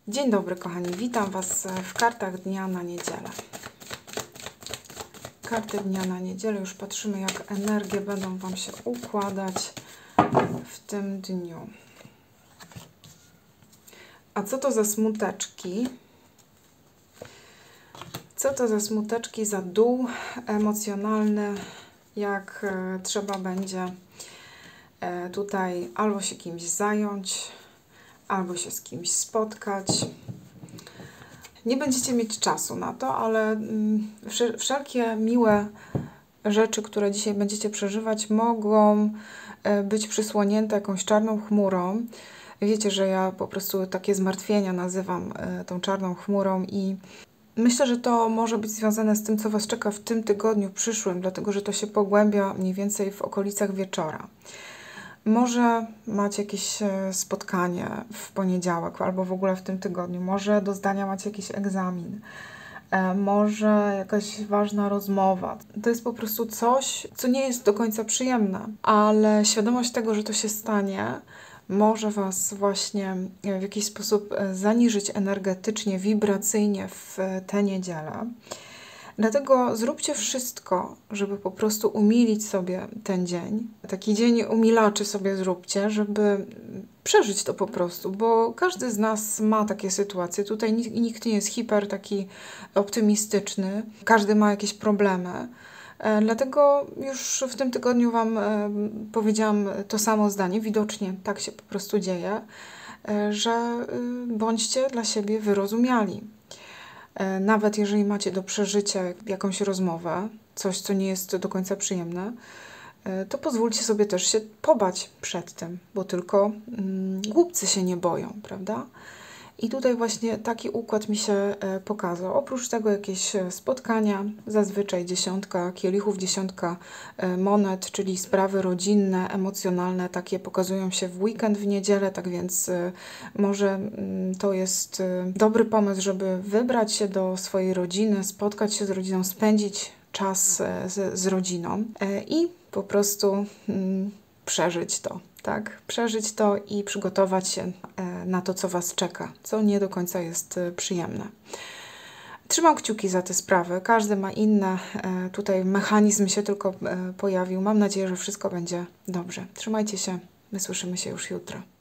Dzień dobry kochani, witam Was w kartach dnia na niedzielę. Karty dnia na niedzielę, już patrzymy jak energie będą Wam się układać w tym dniu. A co to za smuteczki? Co to za smuteczki, za dół emocjonalny, jak trzeba będzie tutaj albo się kimś zająć, albo się z kimś spotkać. Nie będziecie mieć czasu na to, ale wszelkie miłe rzeczy, które dzisiaj będziecie przeżywać, mogą być przysłonięte jakąś czarną chmurą. Wiecie, że ja po prostu takie zmartwienia nazywam tą czarną chmurą i myślę, że to może być związane z tym, co Was czeka w tym tygodniu przyszłym, dlatego że to się pogłębia mniej więcej w okolicach wieczora. Może macie jakieś spotkanie w poniedziałek albo w ogóle w tym tygodniu. Może do zdania macie jakiś egzamin. Może jakaś ważna rozmowa. To jest po prostu coś, co nie jest do końca przyjemne, ale świadomość tego, że to się stanie, może Was właśnie w jakiś sposób zaniżyć energetycznie, wibracyjnie w tę niedzielę. Dlatego zróbcie wszystko, żeby po prostu umilić sobie ten dzień. Taki dzień umilaczy sobie zróbcie, żeby przeżyć to po prostu, bo każdy z nas ma takie sytuacje. Tutaj nikt nie jest taki optymistyczny. Każdy ma jakieś problemy. Dlatego już w tym tygodniu Wam powiedziałam to samo zdanie. Widocznie tak się po prostu dzieje, że bądźcie dla siebie wyrozumiali. Nawet jeżeli macie do przeżycia jakąś rozmowę, coś, co nie jest do końca przyjemne, to pozwólcie sobie też się pobać przed tym, bo tylko głupcy się nie boją, prawda? I tutaj właśnie taki układ mi się pokazał. Oprócz tego jakieś spotkania, zazwyczaj 10 kielichów, 10 monet, czyli sprawy rodzinne, emocjonalne, takie pokazują się w weekend, w niedzielę, tak więc może to jest dobry pomysł, żeby wybrać się do swojej rodziny, spotkać się z rodziną, spędzić czas z rodziną i po prostu przeżyć to. Tak, przeżyć to i przygotować się na to, co Was czeka, co nie do końca jest przyjemne. Trzymam kciuki za te sprawy. Każdy ma inne. Tutaj mechanizm się tylko pojawił. Mam nadzieję, że wszystko będzie dobrze. Trzymajcie się. My słyszymy się już jutro.